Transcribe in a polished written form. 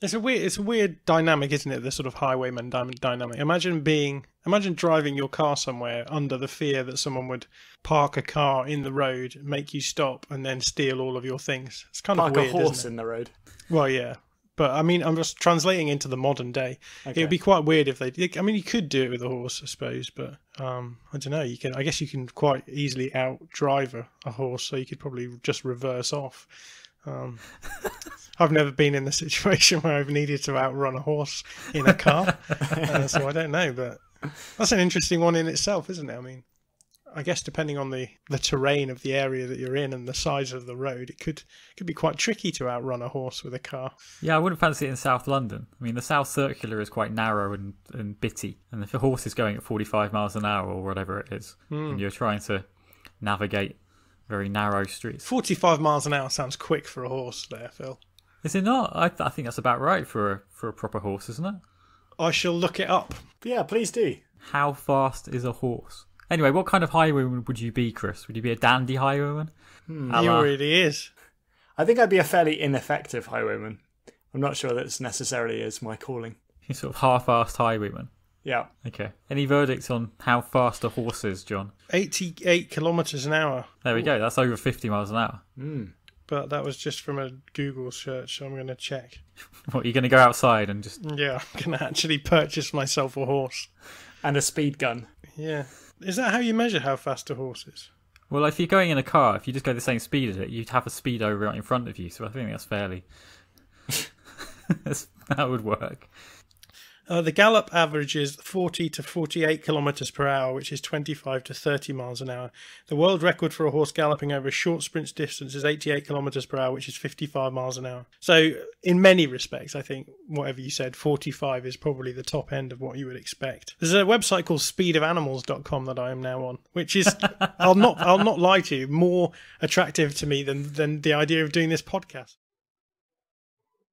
It's a weird dynamic, isn't it? The sort of highwayman dynamic. Imagine driving your car somewhere under the fear that someone would park a car in the road, make you stop, and then steal all of your things. It's kind of weird, Park a horse isn't it? in the road. Well, yeah. But I mean, I'm just translating into the modern day. Okay. It would be quite weird if they did. I mean, you could do it with a horse, I suppose, but I don't know. I guess you can quite easily outdrive a horse, so you could probably just reverse off. I've never been in the situation where I've needed to outrun a horse in a car, so I don't know. But that's an interesting one in itself, isn't it? I mean, I guess depending on the terrain of the area that you're in and the size of the road, it could be quite tricky to outrun a horse with a car. Yeah, I wouldn't fancy it in South London. I mean, the South Circular is quite narrow and bitty, and if a horse is going at 45 miles an hour or whatever it is, and you're trying to navigate very narrow streets. 45 miles an hour sounds quick for a horse there, Phil. Is it not? I think that's about right for a proper horse, isn't it? I shall look it up. Yeah, please do. How fast is a horse? Anyway, what kind of highwayman would you be, Chris? Would you be a dandy highwayman? He really is. I think I'd be a fairly ineffective highwayman. I'm not sure that necessarily is my calling. You're sort of half-assed highwayman. Yeah. Okay. Any verdicts on how fast a horse is, John? 88 kilometres an hour. There we go. That's over 50 miles an hour. But that was just from a Google search, so I'm going to check. What, you're going to go outside and just... Yeah, I'm going to actually purchase myself a horse. And a speed gun. Yeah. Is that how you measure how fast a horse is? Well, if you're going in a car, if you just go the same speed as it, you'd have a speedo right in front of you. So I think that's fairly... that would work. The gallop averages 40 to 48 kilometres per hour, which is 25 to 30 miles an hour. The world record for a horse galloping over a short sprint distance is 88 kilometres per hour, which is 55 miles an hour. So in many respects, I think whatever you said, 45 is probably the top end of what you would expect. There's a website called speedofanimals.com that I am now on, which is, I'll not lie to you, more attractive to me than the idea of doing this podcast.